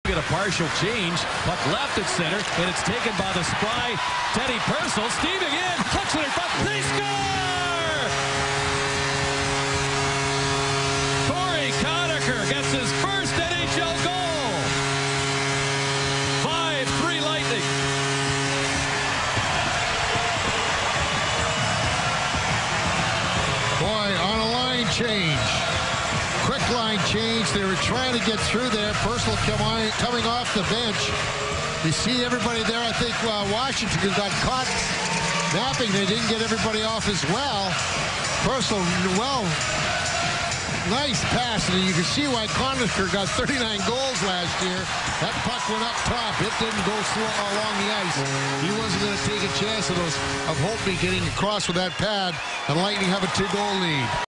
get a partial change. Puck left at center, and it's taken by the spry Teddy Purcell. Steaming in, hooks it in front. They score! Corey Conacher gets his first NHL goal. 5-3 Lightning. Boy, on a line change. Quick line change. They were trying to get through there. Purcell coming off the bench. You see everybody there. I think Washington got caught napping. They didn't get everybody off as well. Purcell, well, nice pass. And you can see why Conacher got 39 goals last year. That puck went up top. It didn't go along the ice. He wasn't going to take a chance of Holtby getting across with that pad and Lightning have a 2-goal lead.